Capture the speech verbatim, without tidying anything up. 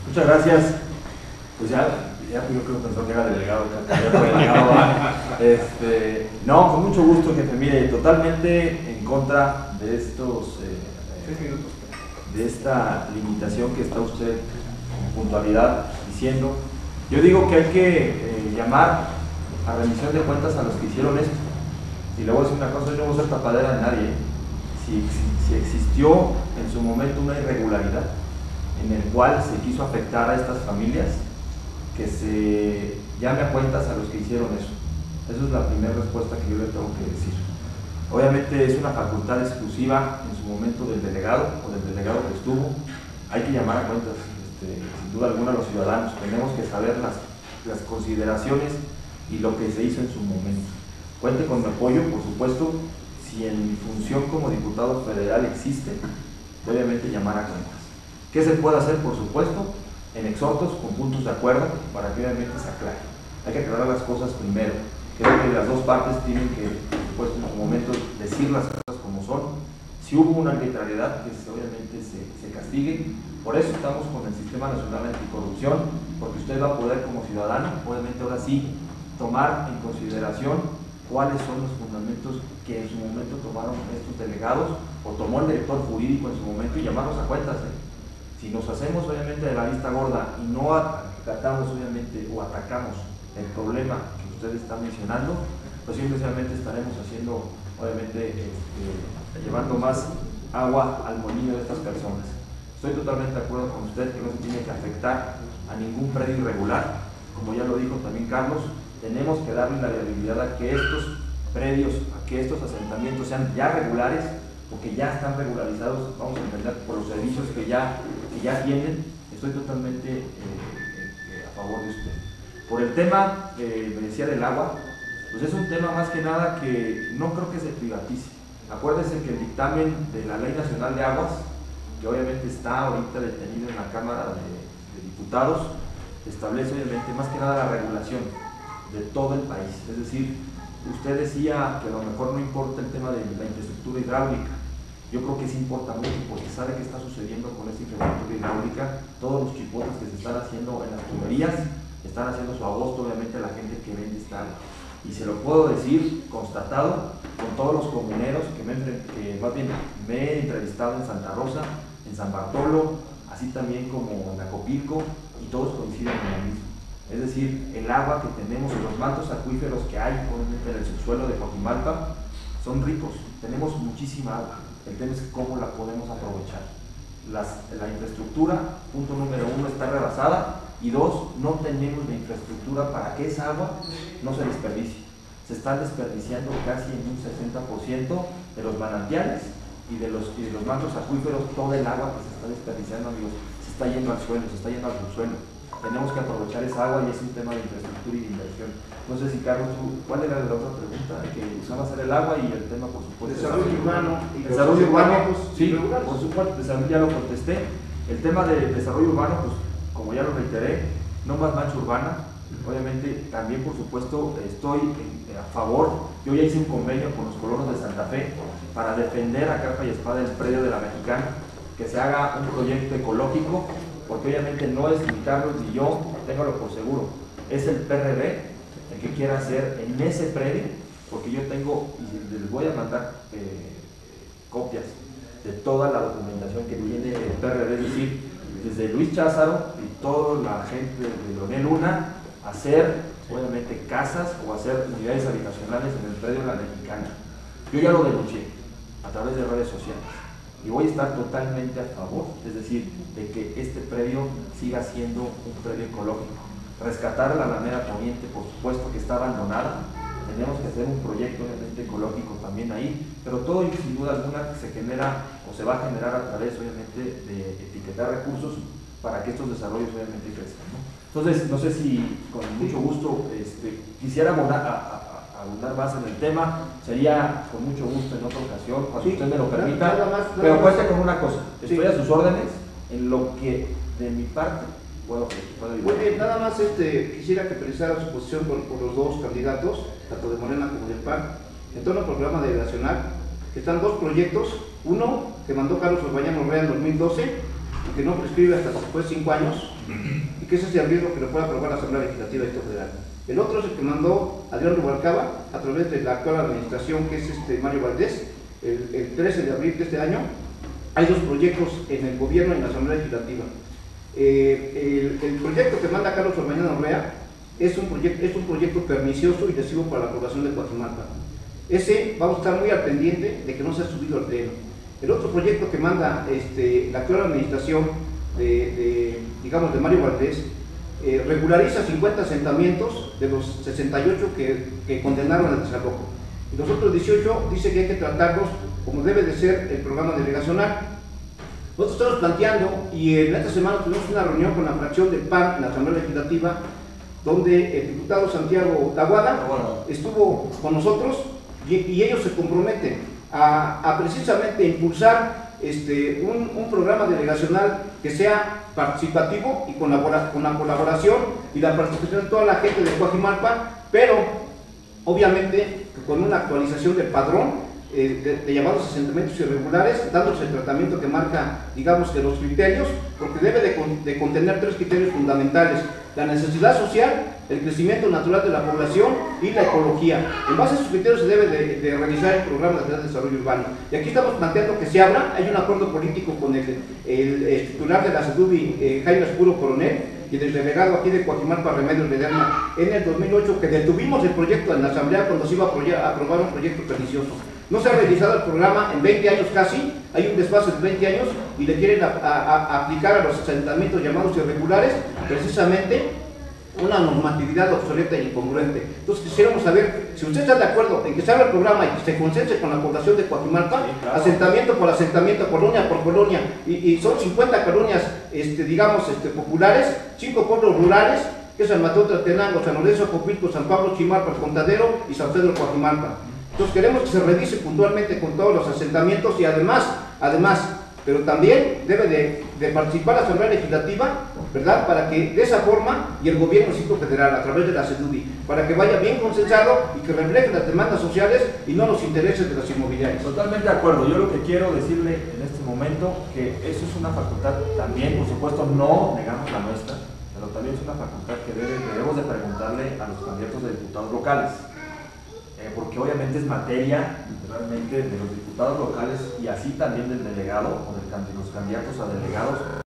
Muchas gracias. Pues ya, ya yo creo que pensó que era delegado, ya fue delegado. Este, no, con mucho gusto, jefe. Mire, totalmente en contra de estos, eh, de esta limitación que está usted con puntualidad diciendo. Yo digo que hay que eh, llamar a rendición de cuentas a los que hicieron esto. Y le voy a decir una cosa, yo no voy a ser tapadera de nadie. Si, si, si existió en su momento una irregularidad en el cual se quiso afectar a estas familias, que se llame a cuentas a los que hicieron eso. Esa es la primera respuesta que yo le tengo que decir. Obviamente es una facultad exclusiva en su momento del delegado o del delegado que estuvo. Hay que llamar a cuentas, este, sin duda alguna, a los ciudadanos. Tenemos que saber las, las consideraciones y lo que se hizo en su momento. Cuente con mi apoyo, por supuesto. Si en mi función como diputado federal existe, obviamente llamar a cuentas. ¿Qué se puede hacer? Por supuesto, en exhortos, con puntos de acuerdo, para que obviamente se aclare. Hay que aclarar las cosas primero. Creo que las dos partes tienen que, por supuesto, en su momento decir las cosas como son. Si hubo una arbitrariedad, que obviamente se, se castigue. Por eso estamos con el Sistema Nacional Anticorrupción, porque usted va a poder como ciudadano, obviamente ahora sí, tomar en consideración cuáles son los fundamentos que en su momento tomaron estos delegados, o tomó el director jurídico en su momento, y llamarlos a cuentas. ¿eh? Si nos hacemos obviamente de la vista gorda y no atacamos obviamente o atacamos el problema que usted está mencionando, pues simplemente estaremos haciendo obviamente este, llevando más agua al molino de estas personas. Estoy totalmente de acuerdo con usted que no se tiene que afectar a ningún predio irregular, como ya lo dijo también Carlos. Tenemos que darle la viabilidad a que estos predios, a que estos asentamientos sean ya regulares, porque ya están regularizados, vamos a entender, por los servicios que ya, que ya tienen. Estoy totalmente eh, eh, a favor de usted. Por el tema, eh, me decía, del agua, pues es un tema más que nada que no creo que se privatice. Acuérdense que el dictamen de la Ley Nacional de Aguas, que obviamente está ahorita detenido en la Cámara de, de Diputados, establece obviamente más que nada la regulación de todo el país. Es decir, usted decía que a lo mejor no importa el tema de la infraestructura hidráulica. Yo creo que sí importa mucho, porque sabe qué está sucediendo con esta infraestructura hidráulica. Todos los chipotes que se están haciendo en las tuberías están haciendo su agosto obviamente a la gente que vende esta agua. Y se lo puedo decir constatado con todos los comuneros que, me, que más bien me he entrevistado en Santa Rosa, en San Bartolo, así también como en Acopilco, y todos coinciden en lo mismo. Es decir, el agua que tenemos, los mantos acuíferos que hay obviamente en el subsuelo de Coajimalpa son ricos, tenemos muchísima agua. El tema es cómo la podemos aprovechar. Las, la infraestructura, punto número uno, está rebasada, y dos, no tenemos la infraestructura para que esa agua no se desperdicie. Se están desperdiciando casi en un sesenta por ciento de los manantiales y de los, y de los mantos acuíferos. Todo el agua que se está desperdiciando, amigos, se está yendo al suelo, se está yendo al subsuelo. Tenemos que aprovechar esa agua, y es un tema de infraestructura y de inversión. No sé si, Carlos, ¿cuál era la otra pregunta? Que usaba hacer el agua y el tema, por supuesto, desarrollo urbano. Y desarrollo urbano, sí, por supuesto, desarrollo, ya lo contesté. El tema de desarrollo urbano, pues, como ya lo reiteré, no más mancha urbana. Obviamente, también, por supuesto, estoy a favor. Yo ya hice un convenio con los colonos de Santa Fe para defender a capa y espada el predio de la Mexicana, que se haga un proyecto ecológico, porque obviamente no es ni Carlos ni yo, téngalo por seguro, es el P R B el que quiera hacer en ese predio, porque yo tengo, y les voy a mandar eh, copias de toda la documentación que tiene el P R B, es decir, desde Luis Cházaro y toda la gente de Leonel Luna, hacer obviamente casas o hacer unidades habitacionales en el predio de la Mexicana. Yo ya lo denuncié a través de redes sociales. Y voy a estar totalmente a favor, es decir, de que este predio siga siendo un predio ecológico. Rescatar la Alameda Poniente, por supuesto, que está abandonada. Tenemos que hacer un proyecto obviamente ecológico también ahí, pero todo sin duda alguna se genera o se va a generar a través obviamente de etiquetar recursos para que estos desarrollos obviamente crezcan, ¿no? Entonces, no sé si con mucho gusto este, quisiera abonar, a, a, abundar más en el tema, sería con mucho gusto en otra ocasión, cuando sí, usted me lo permita, nada más, nada pero cuente con una cosa, estoy sí. a sus órdenes en lo que de mi parte puedo, puedo ayudar. Muy bien, nada más este, quisiera que precisara su posición por, por los dos candidatos, tanto de Morena como del P A N, en torno al programa delegacional, que están dos proyectos, uno que mandó Carlos Orbañano Urrea en dos mil doce, que no prescribe hasta después de cinco años, y que ese es el riesgo que lo pueda aprobar la Asamblea Legislativa de Distrito Federal. El otro es el que mandó Adrián Rubalcaba a través de la actual administración, que es este Mario Valdés, el, el trece de abril de este año. Hay dos proyectos en el gobierno y en la Asamblea Legislativa. Eh, el, el proyecto que manda Carlos Orbañana Urrea es un, proyecto, es un proyecto pernicioso y lesivo para la población de Coajimalpa. Ese vamos a estar muy al pendiente de que no se ha subido al pleno. El otro proyecto que manda este, la actual administración de, de, digamos, de Mario Valdés, eh, regulariza cincuenta asentamientos de los sesenta y ocho que, que condenaron al desalojo. Y los otros dieciocho dice que hay que tratarlos como debe de ser el programa delegacional. Nosotros estamos planteando, y en esta semana tuvimos una reunión con la fracción del P A N en la Asamblea Legislativa, donde el diputado Santiago Taboada estuvo con nosotros y, y ellos se comprometen a, a precisamente impulsar este, un, un programa delegacional que sea participativo y con la, con la colaboración y la participación de toda la gente de Coajimalpa, pero obviamente con una actualización del padrón eh, de, de llamados asentamientos irregulares, dándose el tratamiento que marca, digamos, que los criterios, porque debe de, de contener tres criterios fundamentales: la necesidad social, el crecimiento natural de la población y la ecología. En base a esos criterios se debe de, de realizar el programa de desarrollo urbano. Y aquí estamos planteando que se abra. Hay un acuerdo político con el, el, el titular de la SEDUBI, eh, Jaime Espuro Coronel, y del delegado aquí de Coajimalpa, Remedios Ledesma, en el dos mil ocho, que detuvimos el proyecto en la asamblea cuando se iba a aprobar un proyecto pernicioso. No se ha realizado el programa en veinte años casi, hay un desfase de veinte años y le quieren a, a, a aplicar a los asentamientos llamados irregulares precisamente una normatividad obsoleta e incongruente. Entonces quisiéramos saber si usted está de acuerdo en que se abra el programa y que se consense con la población de Coajimalpa, sí, claro, asentamiento por asentamiento, colonia por colonia, y, y son cincuenta colonias, este, digamos, este, populares, cinco pueblos rurales, que es San Mateo Tlaltenango, San Lorenzo, Copilco, San Pablo, Chimalpa, El Contadero y San Pedro Coajimalpa. Entonces queremos que se revise puntualmente con todos los asentamientos y además, además, pero también debe de, de participar la Asamblea Legislativa, ¿verdad? Para que de esa forma, y el gobierno del Distrito Federal a través de la SEDUBI, para que vaya bien consensado y que refleje las demandas sociales y no los intereses de las inmobiliarias. Totalmente de acuerdo. Yo lo que quiero decirle en este momento, que eso es una facultad también, por supuesto no negamos la nuestra, pero también es una facultad que debe, debemos de preguntarle a los candidatos de diputados locales. Porque obviamente es materia realmente de los diputados locales y así también del delegado o de los candidatos a delegados.